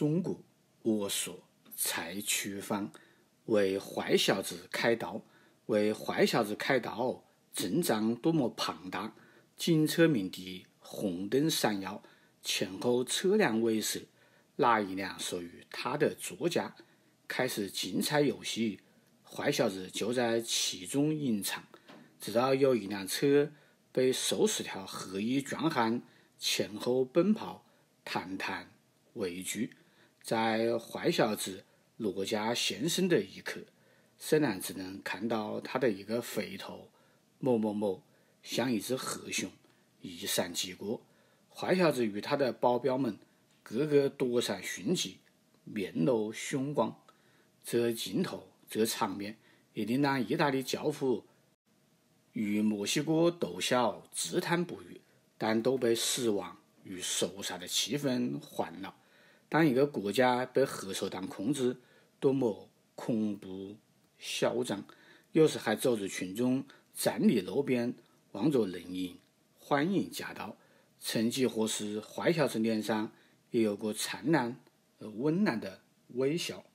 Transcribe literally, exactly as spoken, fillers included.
中国我所蔡徐芳为坏小子开刀，为坏小子开刀，阵仗多么庞大！警车鸣笛，红灯闪耀，前后车辆围摄，哪一辆属于他的座驾？开始竞猜游戏，坏小子就在其中隐藏，直到有一辆车被数十条黑衣壮汉前后奔跑，谈谈畏惧。在坏小子落家现身的一刻，沈南只能看到他的一个肥头某某某像一只黑熊一闪即过，坏小子与他的保镖们个个躲闪迅疾，面露凶光。这镜头这场面也令让意大利教父与墨西哥斗小自叹不语，但都被失望与受杀的气氛换了。当一个国家被黑手党控制，多么恐怖嚣张！有时还走入群众，站立路边，望着人影，欢迎驾到。曾几何时，坏小子脸上也有个灿烂而温暖的微笑。